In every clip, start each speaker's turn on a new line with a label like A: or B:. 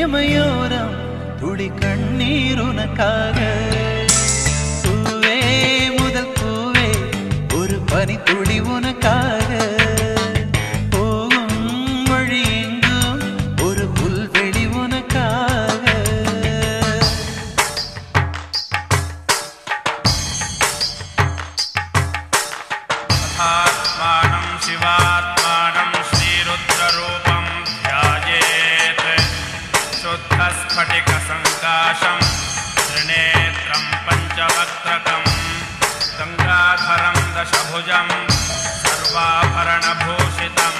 A: இமையோரம் துளி கண்ணீர் உனக்காக. பூவே முதல் பூவே ஒரு பனி துளி உனக்காக. போகும் வழி எங்கும் ஒரு புல்வெளி உனக்காக.
B: ஆத்மானம் சிவாத்மானம் ஸ்ரீருத்ரரூபம் த்யாயேத் சுத்தஸ்படிக சங்காசம் த்ரிநேத்ரம் பஞ்சவக்த்ரகம் கங்காதரம் தசபுஜம் சர்வாபரணபூஷிதம்.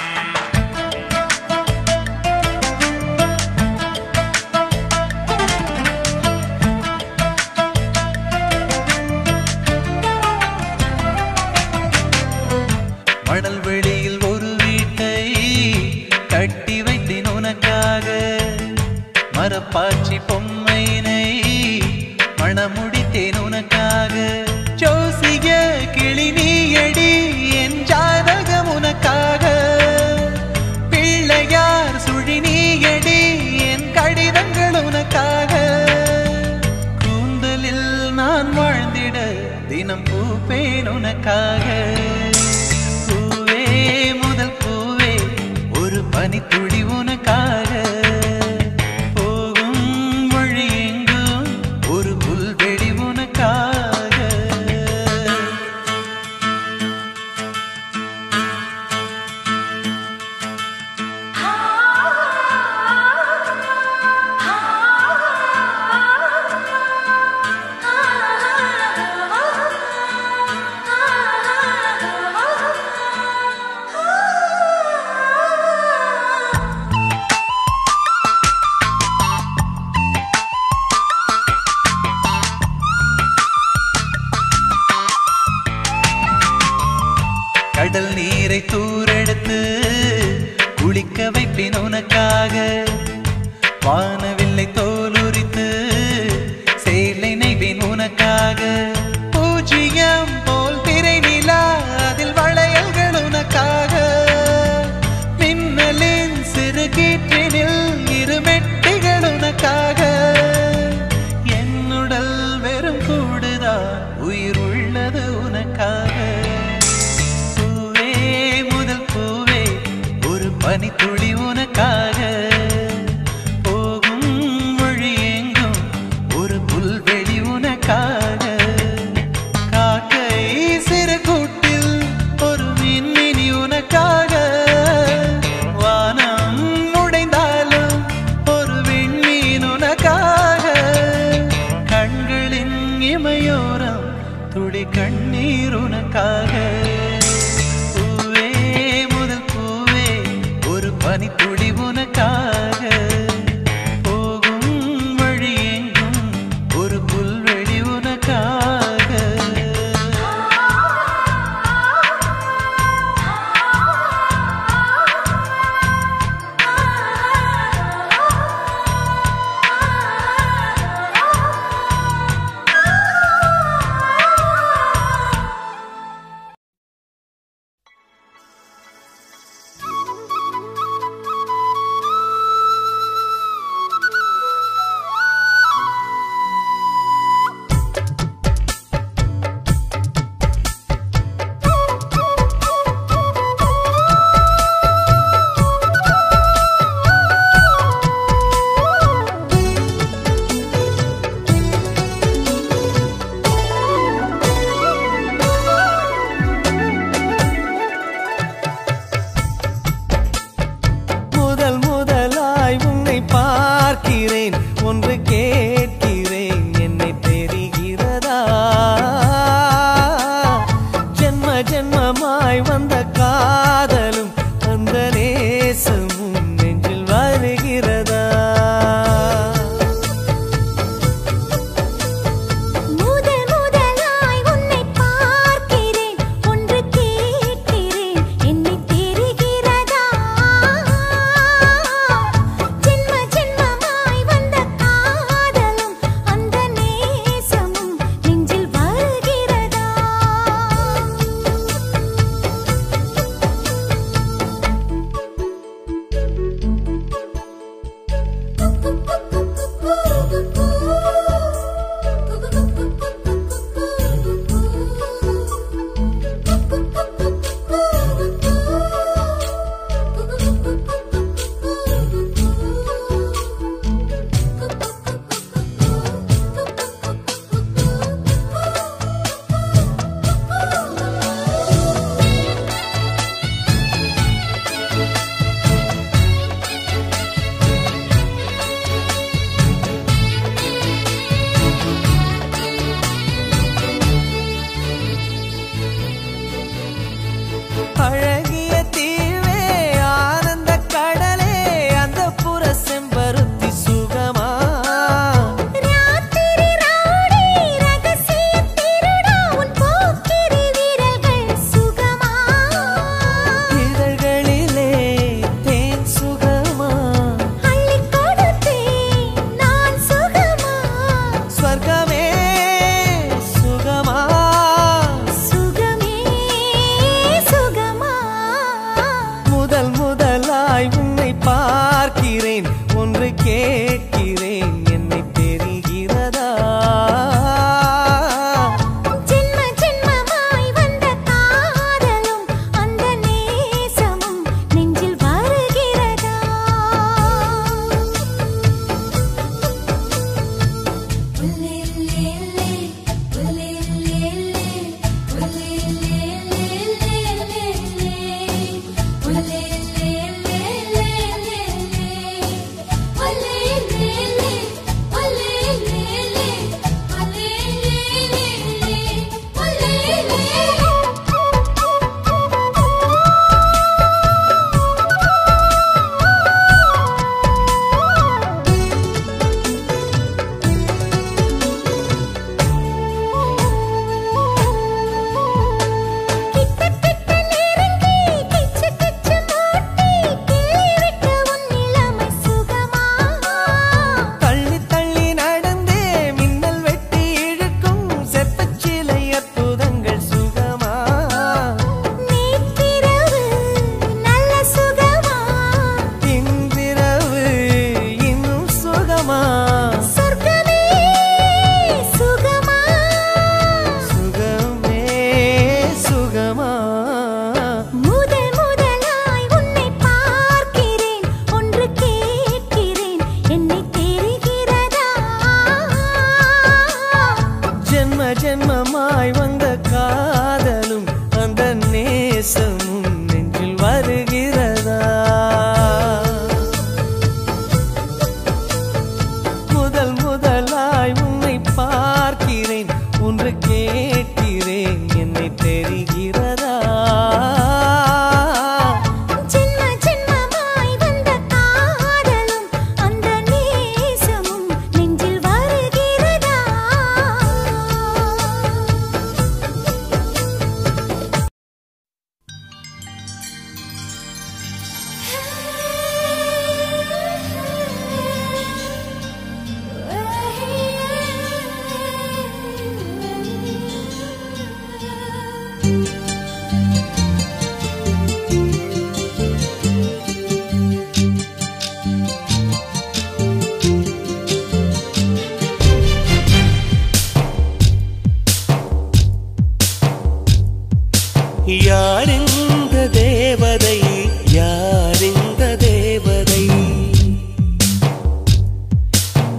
A: மணல் வெளியில் ஒரு வீட்டை கட்டி வைத்தேன் உனக்காக. மரப்பாச்சி பொம்மையினை மணமுடித்தேன் உனக்காக. ஜோசிய கிளி நீயடி என் ஜாதகம் உனக்காக. பிள்ளையார் சுழி நீயடி என் கடிதங்கள் உனக்காக. கூந்தலில் நான் வாழ்ந்திட தினம் பூப்பேன் உனக்காக. முதல் பூவே ஒரு பனி துளி உனக்காக. போகும் வழி எங்கும் ஒரு புல்வெளி உனக்காக. கடல் நீரை தூரெடுத்து குளிக்க வைப்பேன் உனக்காக. வானவில்லை தோலுரித்து சேலை நெய்வேன் உனக்காக. பூஜ்ஜியம் போல் திரை நிலா அதில் வளையல்கள் உனக்காக. மின்னலின் சிறு கீற்றினில் இருமெட்டிகள் உனக்காக. என்னுடல் வெறும் கூடுதான் உயிர் உள்ளது உனக்காக. பனி துளி உனக்காக. போகும் வழி எங்கும் ஒரு புல்வெளி உனக்காக. காக்கை சிறு கூட்டில் ஒரு மின்மினி உனக்காக. வானம் உடைந்தாலும் ஒரு விண்மீன் உனக்காக. கண்களின் இமையோரம் துளி கண்ணீர் உனக்காக. பனி துளி உனக்காக. போகும் வழி எங்கும் ஒரு புல்வெளி உனக்காக.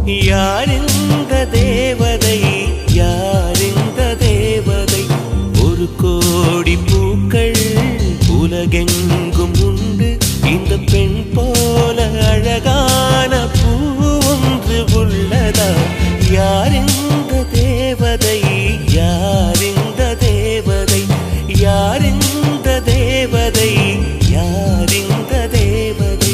C: யாரிந்த தேவதை யாரிந்த தேவதை ஒரு கோடி பூக்கள் உலகெங்கும் உண்டு இந்த பெண் போல அழகான பூ ஒன்று உள்ளதா யாரிந்த தேவதை யாரிந்த தேவதை யாரிந்த தேவதை யாரிந்த தேவதை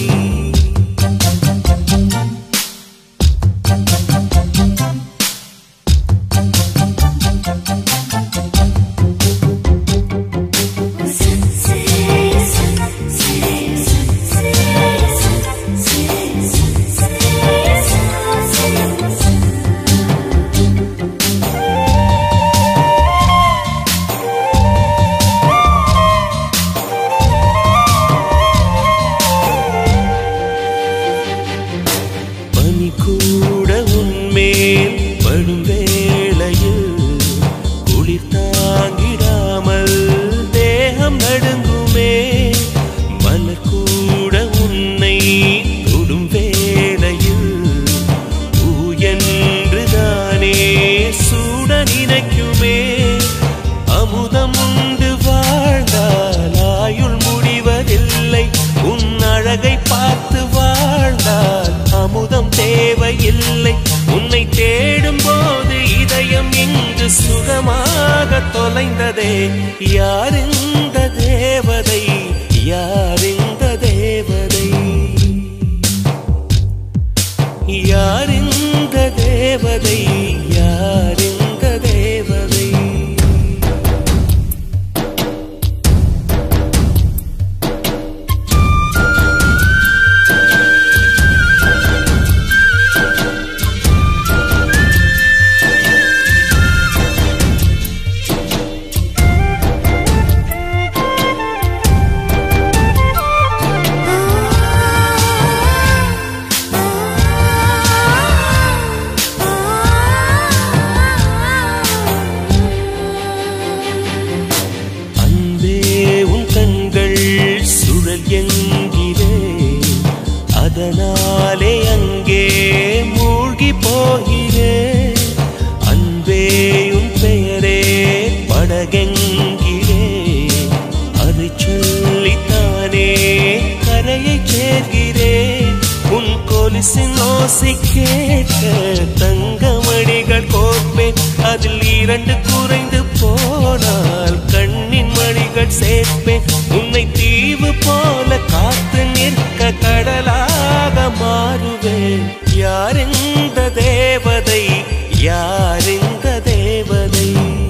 C: உன்னை தேடும் போது இதயம் இங்கு சுகமாக தொலைந்ததே யாரிந்த தேவதை யாரிந்த தேவதை யாரிந்த தேவதை யாரிந்த தேவதை அதனாலே அங்கே மூழ்கி போகிறேன் அன்பே உன் பெயரே படகெங்கிலே அதை சொல்லித்தானே கரையை சேர்கிறேன் உன் கொலுசின் ஓசை கேட்க தங்கமணிகள் கோர்ப்பேன் அதில் 2 குறைந்து போனால் கண்ணின் மணிகள் சேர்ப்பேன் உன்னை தீவு போல காத்து நிற்க கடலாக மாறுவேன் யாரிந்த தேவதை யாரிந்த தேவதை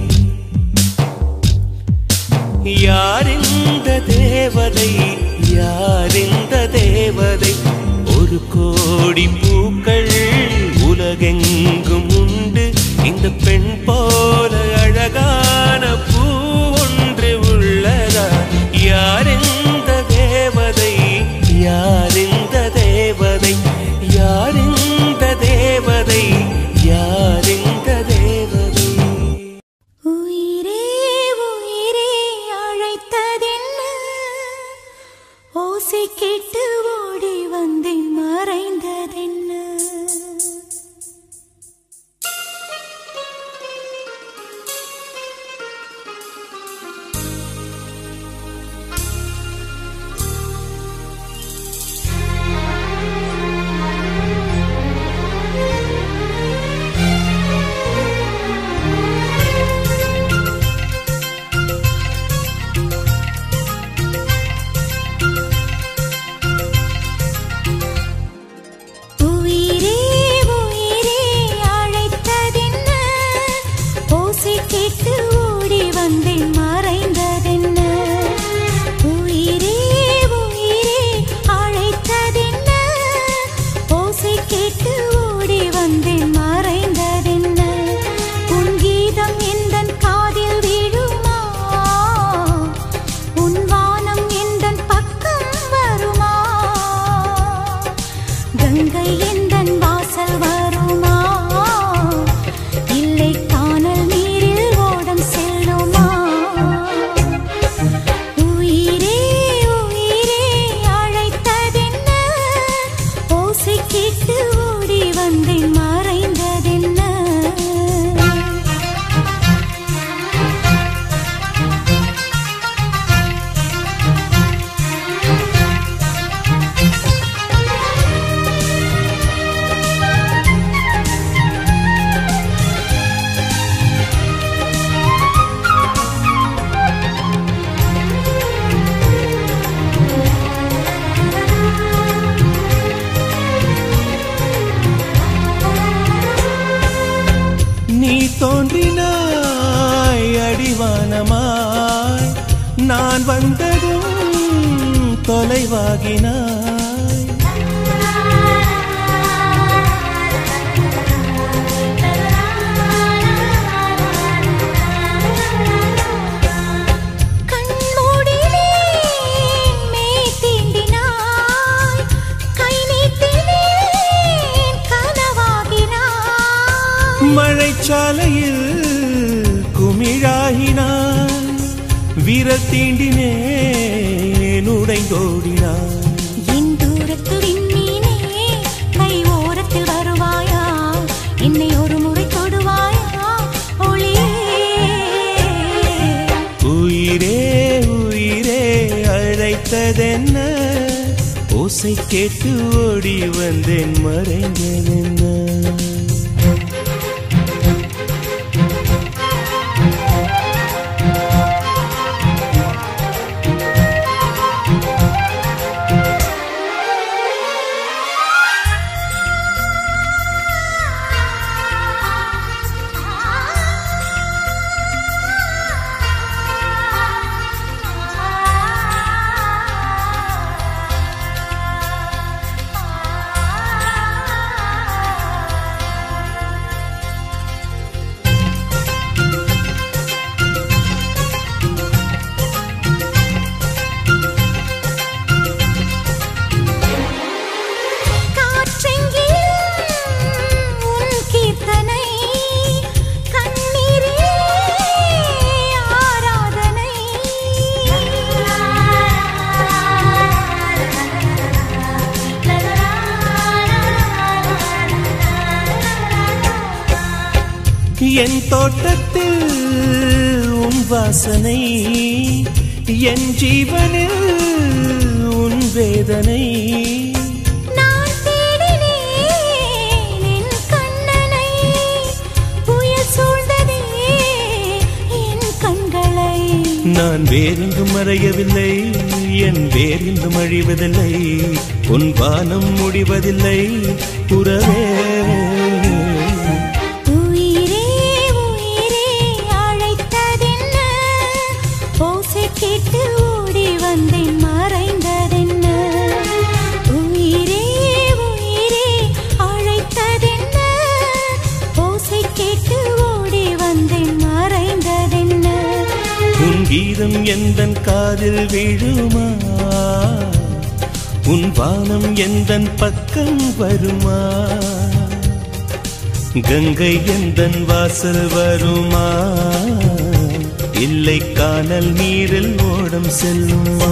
C: யாரிந்த தேவதை யாரிந்த தேவதை ஒரு கோடி பூக்கள் உலகெங்கும் உண்டு இந்த பெண் போல அழகான பூ ஒன்று உள்ளதா யாரிந்த தேவதை யாரிந்த தேவதை யாரிந்த தேவதை யாரிந்த தேவதை
D: உயிரே உயிரே அழைத்ததென்ன ஓசை கேட்டு ஓடி வந்தேன் மறைந்ததென்ன கேட்டு ஓடி வந்தேன்
C: நான் வந்ததும் தொலைவாகினாய்.
D: கண்மூடிலே மெய் தீண்டினாய், கை நீட்டினேன் கனவாகினாய்.
C: மழைச்சாலையில் குமிழாகினாய், விரல் தீண்டினேன் உடைந்தோடினாய்.
D: என் தூரத்து விண்மீனே, கை ஓரத்தில் வருவாயா, என்னை ஒரு முறை தொடுவாயா ஒளியே.
C: உயிரே உயிரே அழைத்ததென்ன, ஓசை கேட்டு ஓடி வந்தேன் மறைந்ததென்ன. என் தோட்டத்தில் உன் வாசனை, என் ஜீவனில் உன் வேதனை.
D: நான் தேடினேன் என் கண்ணனை, புயல் சூழ்ந்ததே என் கண்களை.
C: நான் வேறெங்கும் மறையவில்லை, என் வேறெங்கும் அழிவதில்லை, உன் வானம் முடிவதில்லை உறவே.
D: கேட்டு ஓடி வந்தேன் மறைந்ததென்ன. உயிரே உயிரே அழைத்ததென்ன, ஓசை கேட்டு ஓடி வந்தேன் மறைந்ததென்ன.
C: உன் கீதம் எந்தன் காதில் விழுமா, உன் வானம் எந்தன் பக்கம் வருமா, கங்கை எந்தன் வாசல் வருமா, இல்லை கானல் நீரில் ஓடம் செல்லுமா.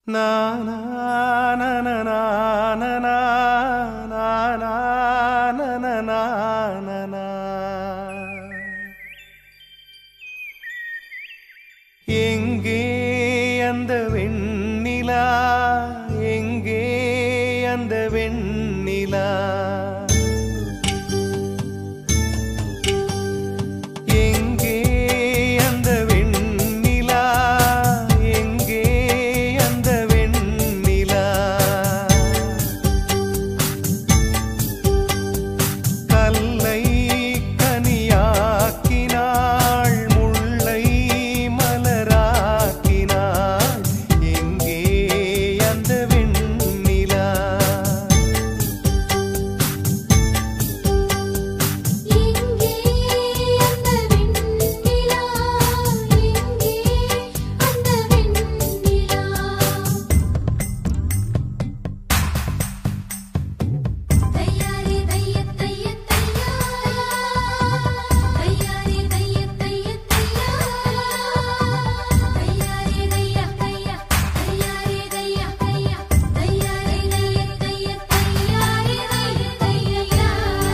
C: எங்கே அந்த வெண்ணிலா, எங்கே அந்த வெண்ணிலா, எங்கே அந்த வெண்ணிலா, எங்கே அந்த வெண்ணிலா, கல்லை கனியாக்கினாள், முல்லை மலராக்கினாள், எங்கே அந்த வெண்ணிலா,
D: எங்கே அந்த வெண்ணிலா, எங்கே அந்த வெண்ணிலா, தையாரே தைய தைய தையா, தையாரே தைய தைய தையா, தையாரே தைய தையா, தையாரே தைய தையா, தையாரே தைய தைய தையாரே தைய தையா.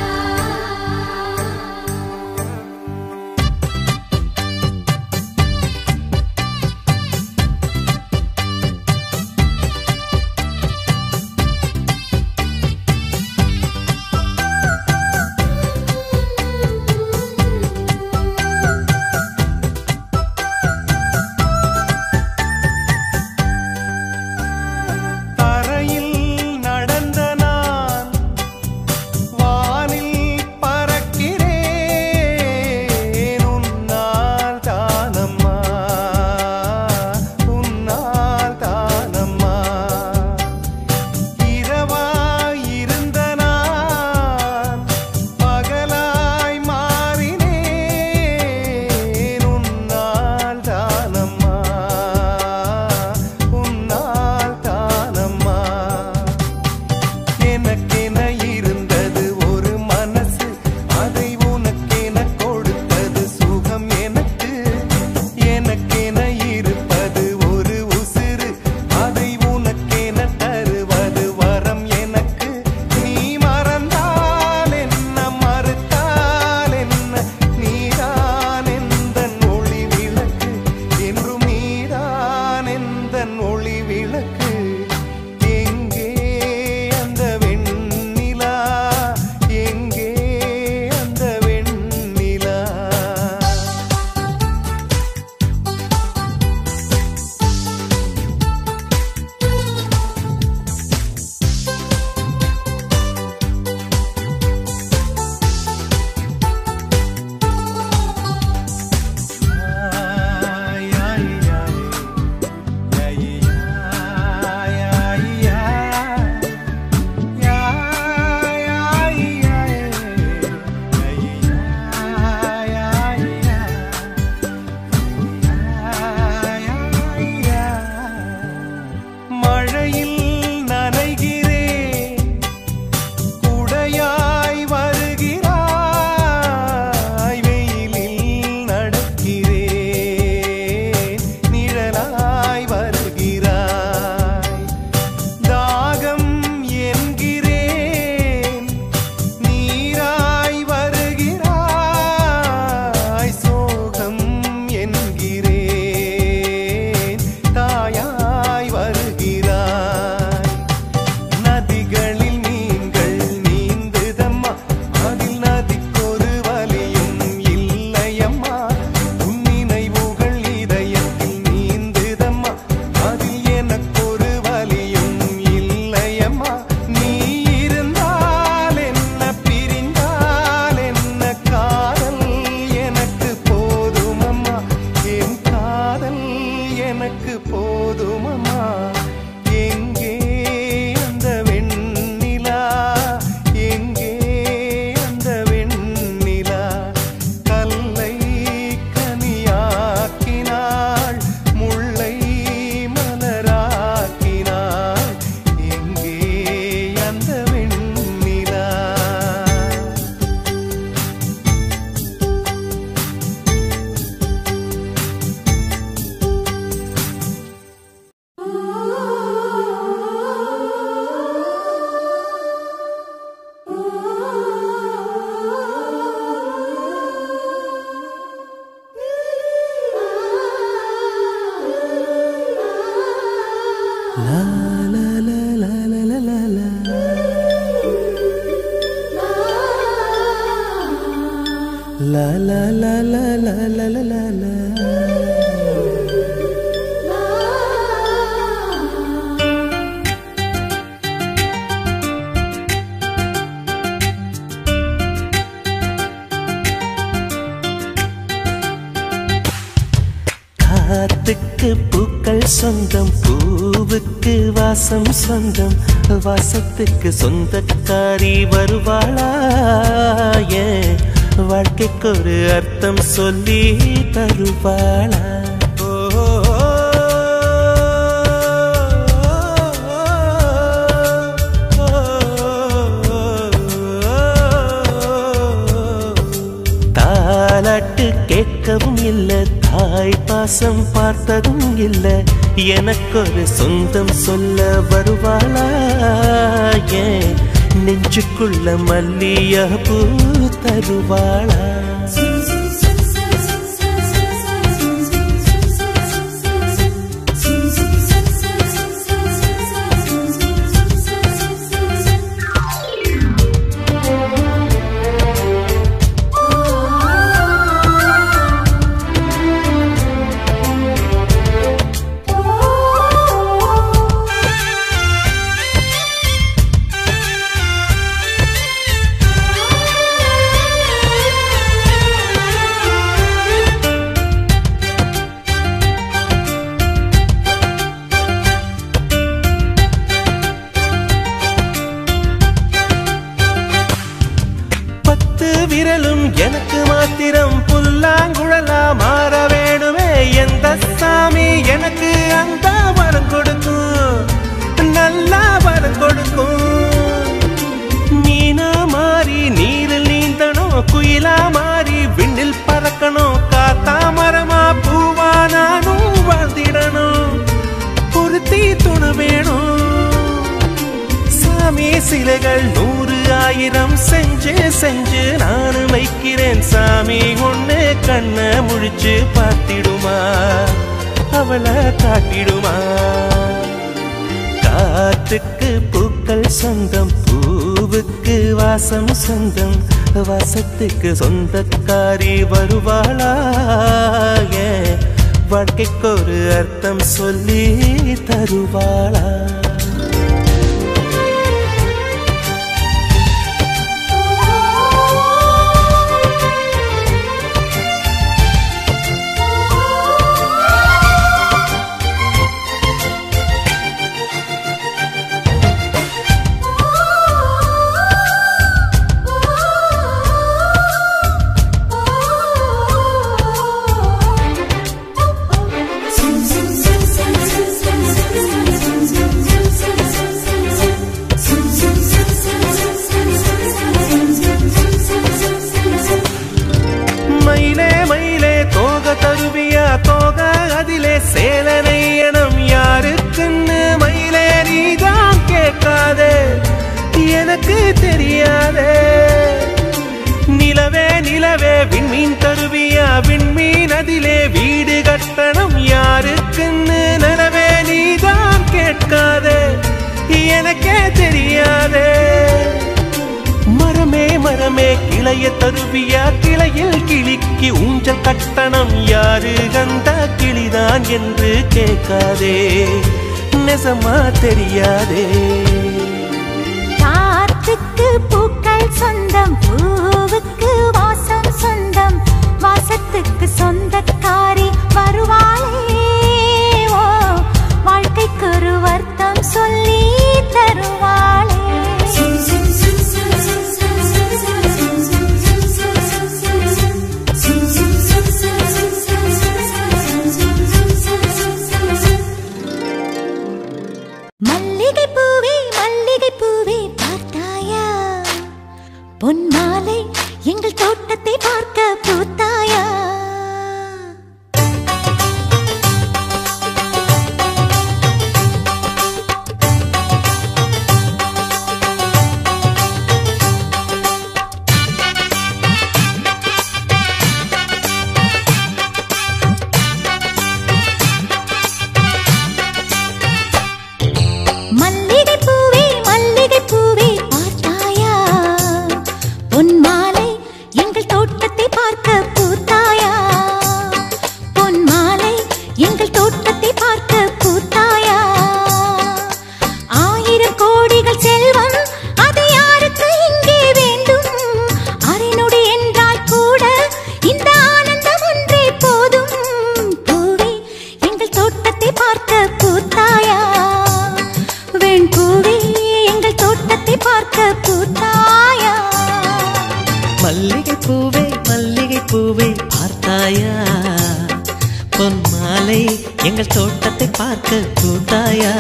C: தரையில் நடந்த நான் வானில் பறக்கிறேன், உன்னால் தானம்மா, உன்னால் தானம்மா, இரவாய் இருந்த நான் பகலாய் மாறினேன், உன்னால் தானம்மா, உன்னால் தானம்மா, எனக்கென இருந்தது ஒரு மனசு, அதை உனக்கென கொடுத்தது சுகம் எனக்கு, எனக்கென இருப்பது ஒரு உசிறு, அதை உனக்கென தருவது வரம் எனக்கு, நீ மறந்தால் என்ன, மறுத்தால் என்ன, நீதான் எந்தன் ஒளி விளக்கு, என்றும் நீதான் எந்தன் ஒளி விளக்கு, எங்கே அந்த வெண்ணிலா, எங்கே அந்த வெண்ணிலா. ஆய் ஆய் ஆய் ஆய் ஆய் La la la la la la la la la. காத்துக்கு பூக்கள் சொந்தம், பூவுக்கு வாசம் சொந்தம், வாசத்துக்கு சொந்தக்காரி வருவாளா? ஏன் வாழ்க்கைக்கு ஒரு அர்த்தம் சொல்லி தருவாளா? தாலாட்டு கேட்கவும் இல்லை, தாய் பாசம் பார்த்ததும் இல்லை, எனக்கொரு சொந்தம் சொல்ல வருவாளா? ஏன் நெஞ்சுக்குள்ள மல்லிய பூ தருவாளா? விரலும் எனக்கு மாத்திரம் புல்லாங்குழலா மாற வேணுமே, எந்த சாமி எனக்கு அந்த வரம் கொடுக்கும், நல்லா வரம் கொடுக்கும். மீனா மாறி நீரில் நீந்தணும், குயிலா மாறி விண்ணில் பறக்கணும், காத்தா மரமா பூவா நானும் வாழ்ந்திடணும், பொருத்தி துணை வேணும். சாமி சிலைகள் 100 1000 செஞ்சு செஞ்சு நானும் வைக்கிறேன், சாமி ஒண்ணு கண்ண முழிச்சு பார்த்திடுமா, அவளை காட்டிடுமா? காத்துக்கு பூக்கள் சொந்தம், பூவுக்கு வாசம் சொந்தம், வாசத்துக்கு சொந்தக்காரி வருவாளா? வாழ்க்கைக்கு ஒரு அர்த்தம் சொல்லி தருவாளா? சேலனையனம் யாருக்குன்னு மயிலே நீதான் கேட்காதே, எனக்கு தெரியாதே. நிலவே நிலவே விண்மீன் தருவியா, விண்மீன் அதிலே வீடு கட்டணம் யாருக்குன்னு நிலவே நீதான் கேட்காதே, எனக்கே தெரியாதே. மரமே மரமே கிளைய தருவியா, கிளையில் கிளிக்கு ஊஞ்சல் கட்டணம் யாரு கண்ட கிளிதான் என்று கேட்காதே, நெசமா தெரியாதே.
E: காத்துக்கு பூக்கள் சொந்தம், பூவுக்கு வாசம் சொந்தம், வாசத்துக்கு சொந்தக்காரி வருவாளே. ஓ வாழ்க்கைக்கு ஒரு அர்த்தம் சொல்லி தருவாளே. மல்லிகை பூவே மல்லிகை பூவே பார்த்தாயா, பொன் மாலை எங்கள் தோட்டத்தை பார்க்க பூத்தாயா?
C: பார்த்தாயா பொன்மாலை எங்கள் தோட்டத்தை பார்க்க பூத்தாயா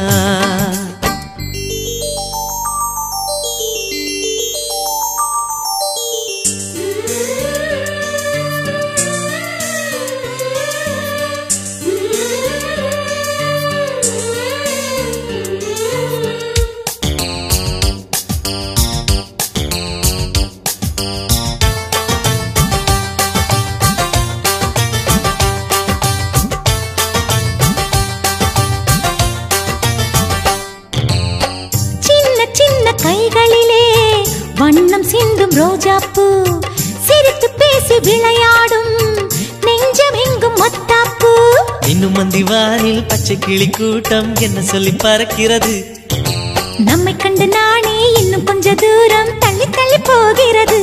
E: கைகளிலே வண்ணம் சிந்தும் ரோஜாப்பூ சிரித்து பேசி விளையாடும் நெஞ்சம் எங்கும் மத்தாப்பூ
C: இன்னும் மந்திவானில் பச்சை கிளி கூட்டம் என்ன சொல்லி பறக்கிறது
E: நம்மை கண்டு நானே இன்னும் கொஞ்ச தூரம் தள்ளி தள்ளி போகிறது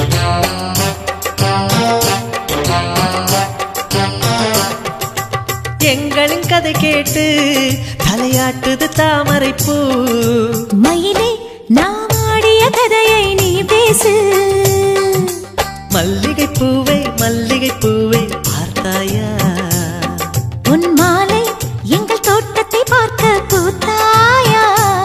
C: எங்களின் கதை கேட்டு தலையாட்டுது தாமரை பூ
E: மயிலே நாம் ஆடிய கதையை நீ பேசு
C: மல்லிகை பூவை பார்த்தாயா
E: உன் மாலை எங்கள் தோட்டத்தை பார்க்க பூத்தாயா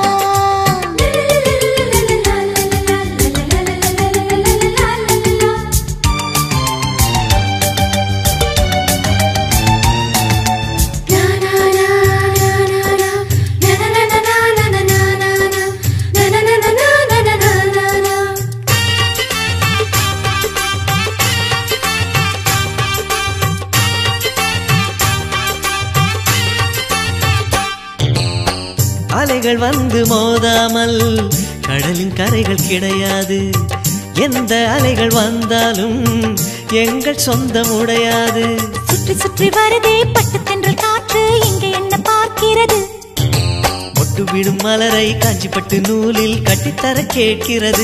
C: அலைகள் வந்து மோதாமல் கடலின் கரைகள் கிடையாது எந்த அலைகள் வந்தாலும் எங்கள் சொந்தம் உடையாது
E: சுற்றி சுற்றி வருதே பட்டு தென்றல் காற்று இங்கே என்ன பார்க்கிறது
C: ஒட்டு விடும் மலரை காஞ்சிப்பட்டு நூலில் கட்டித்தர கேட்கிறது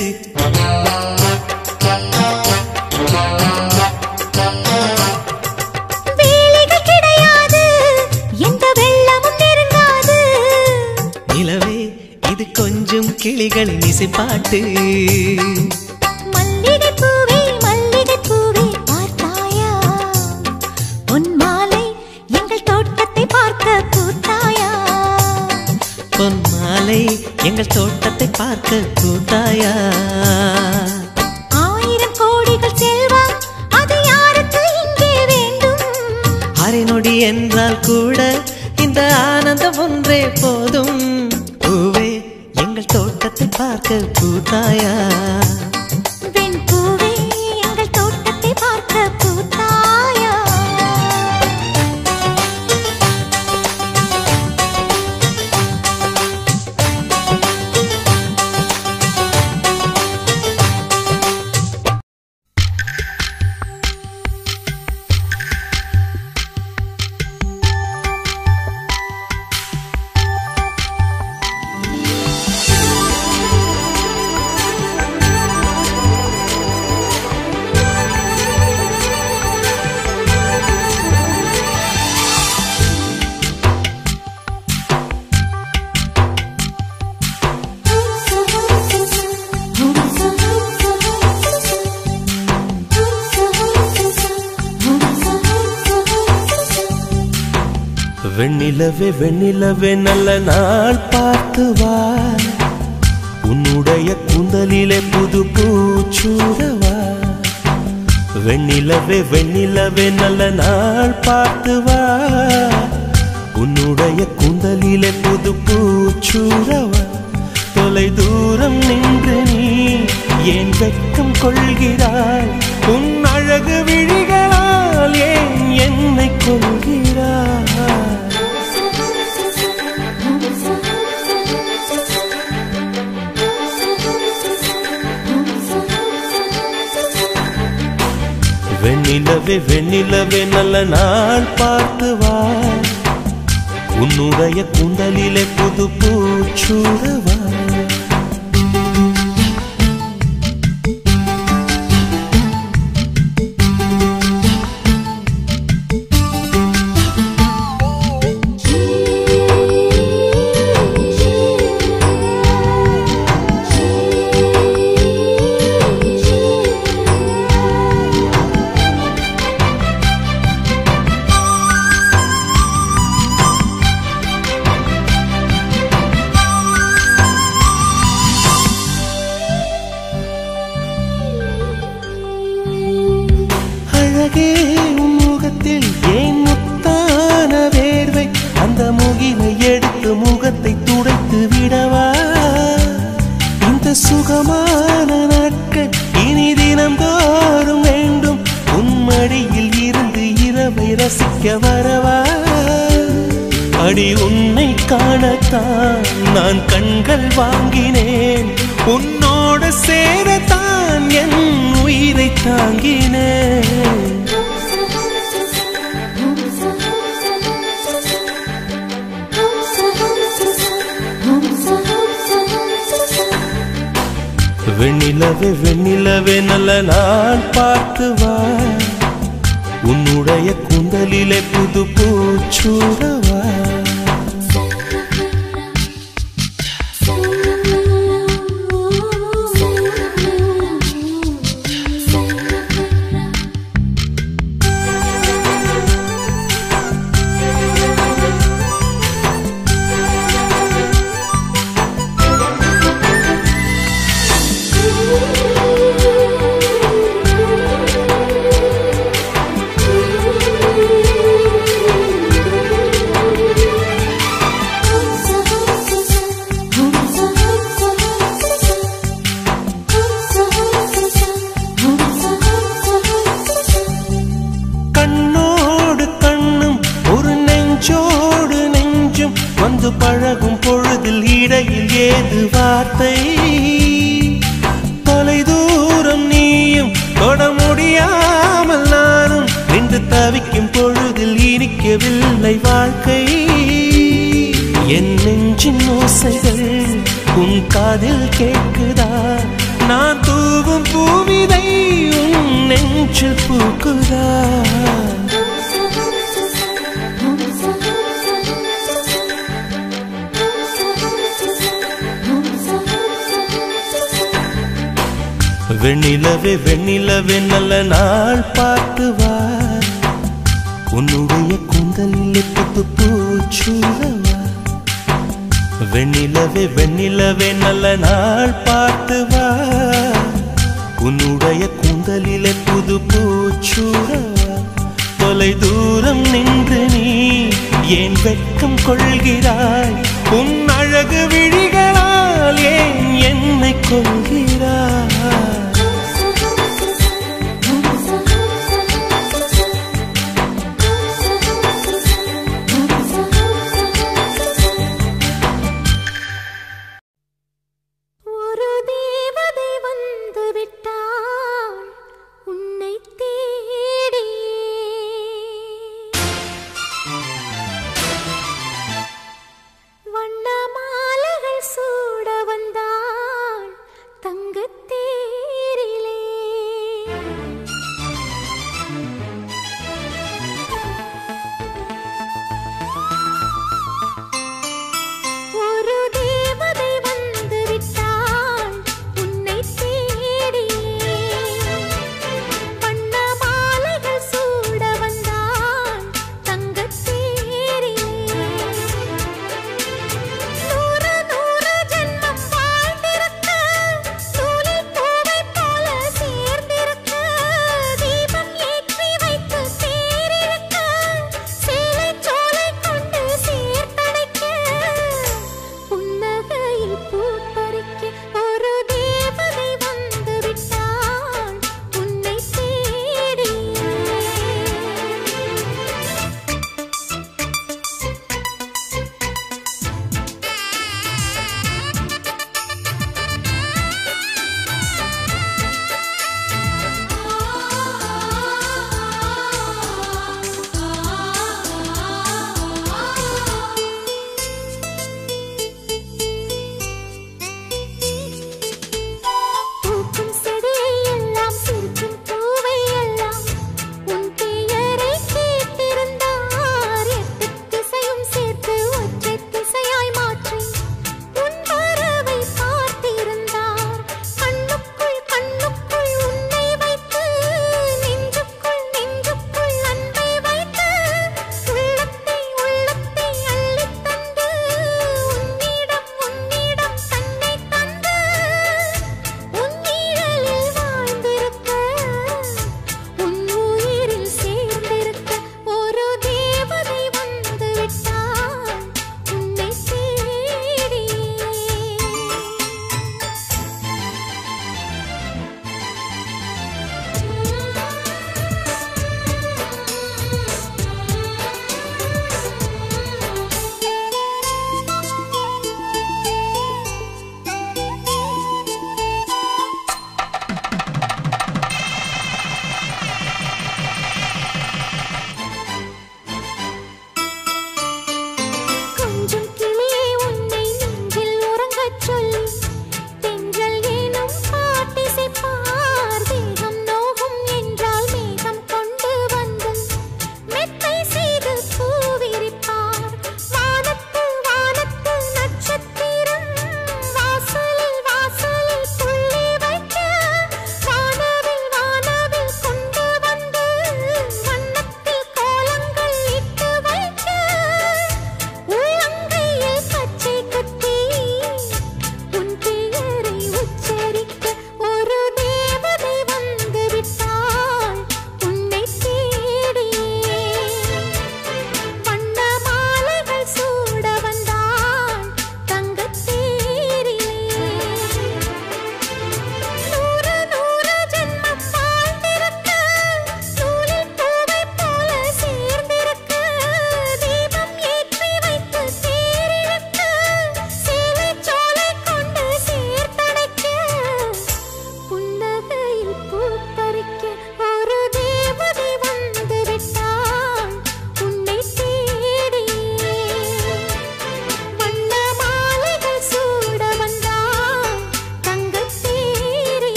E: வேலைகள் கிடையாது எந்த வெள்ளமும் நெருங்காது
C: நிலவே இது கொஞ்சம் கிளிகளின் இசைப்பாட்டு
E: மல்லிகை பூவே பார்த்தாயா உன் மாலை எங்கள் தோட்டத்தை பார்க்க பூத்தாயா
C: பொன்மாலை எங்கள் தோட்டத்தை பார்க்க பூத்தாயா
E: ஆயிரம் கோடிகள் செல்வம் அது யாருக்கு இங்கே வேண்டும்
C: அரை நொடி என்றால் கூட இந்த ஆனந்தம் ஒன்றே போதும் பூவே எங்கள் தோட்டத்தை பார்க்க பூத்தாயா
E: வெண் பூவே எங்கள் தோட்டத்தை பார்க்க பூத்தாயா
F: வெண்ணிலவே வெண்ணிலவே நல்ல நாள் பார்த்து வா உன்னுடைய கூந்தலிலே புது பூச்சூடவா வெண்ணிலவே வெண்ணிலவே நல்ல நாள் பார்த்து வா உன்னுடைய கூந்தலிலே புது பூச்சூடவா தொலை தூரம் நின்று நீ ஏன் வெட்கம் கொள்கிறாய் உன் அழகு விழிகளால் ஏன் என்னை கொள்கிறாய் வெண்ணிலவே வெண்ணிலவே நல்ல நாள் பார்த்து வா உன்னுடைய கூந்தலிலே புது பூச்சூடவா கொடுத்து விடவா இந்த சுகமான நாட்கள் இனி தினந்தோறும் வேண்டும் உன்மடியில் இருந்து இரவை ரசிக்க வரவா அடி உன்னை காணத்தான் நான் கண்கள் வாங்கினேன் உன்னோடு சேரத்தான் என் உயிரை தாங்கினேன் வெண்ணிலவே வெண்ணிலவே நல்ல நாள் பார்த்து வா உன்னுடைய கூந்தலிலே புது பூச்சூடவா வந்து பழகும் பொழுதில் இடையில் ஏது வார்த்தை தொலை தூரம் நீயும் தொட முடியாமல் நானும் நின்று தவிக்கும் பொழுதில் இனிக்கவில்லை வாழ்க்கை என் நெஞ்சின் ஓசைகள் உன் காதில் கேட்குதா நான் தூவும் பூவிதை உன் நெஞ்சில் பூக்குதா வெண்ணிலவே வெண்ணிலவே நல்ல நாள் பார்த்து வா உன்னுடைய கூந்தலிலே புது பூச்சூடவா வெண்ணிலவே வெண்ணிலவே நல்ல நாள் பார்த்து வா உன்னுடைய கூந்தலிலே புது பூச்சூடவா தொலை தூரம் நின்று நீ ஏன் வெட்கம் கொள்கிறாய் உன் அழகு விழிகளால் ஏன் என்னை கொள்கிறாய்